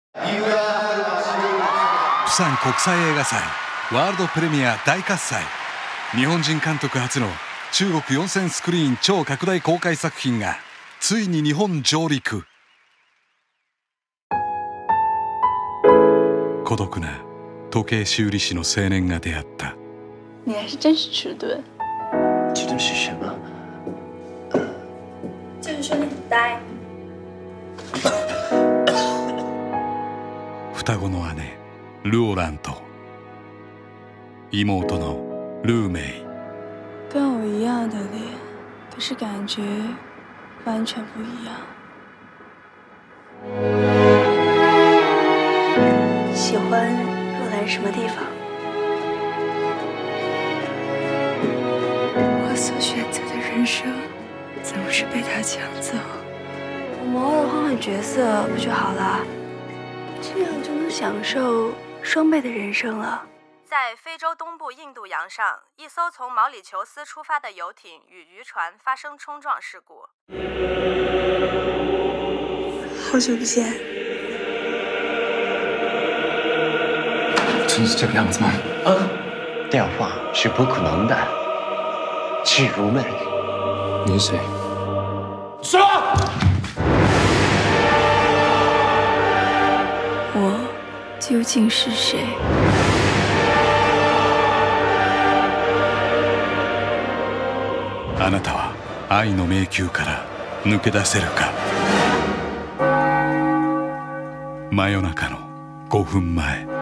釜山国際映画祭ワールドプレミア大喝采。日本人監督初の中国4000スクリーン超拡大公開作品がついに日本上陸。孤独な時計修理師の青年が出会った。 你还是真是迟钝。 迟钝是什么？ 就是说你很呆。 双子の姉ルオランと妹のルーメイ。 跟我一样的脸，可是感觉完全不一样。 喜欢若兰什么地方？ 我所选择的人生，总是被他抢走。 我们偶尔换换角色不就好了？这样就能享受双倍的人生了。 在非洲东部印度洋上，一艘从毛里求斯出发的游艇与渔船发生冲撞事故。 好久不见。 真是这个样子吗？电话是不可能的。是如梦。你是谁？说！ 我究竟是谁？ あなたは愛の迷宮から抜け出せるか。真夜中の5分前。